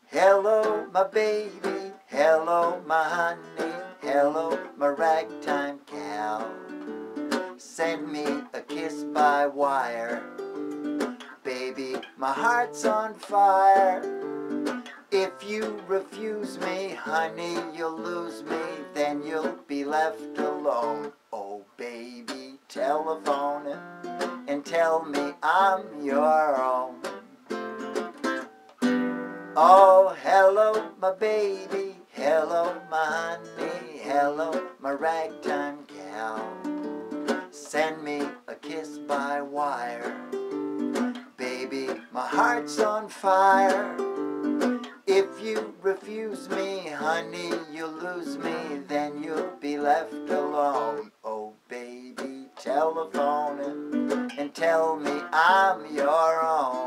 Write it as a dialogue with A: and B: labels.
A: Hello, my baby. Hello, my honey. Hello, my ragtime gal. Send me a kiss by wire. Baby, my heart's on fire. If you refuse me, honey, you'll lose me. Then you'll be left alone. Oh, baby, telephone and tell me I'm your own. Oh, hello, my baby. Hello, my honey. Hello, my ragtime gal. Send me a kiss by wire. Baby, my heart's on fire. If you refuse me, honey, you'll lose me. Then you'll be left alone. Oh, baby, telephone and tell me I'm your own.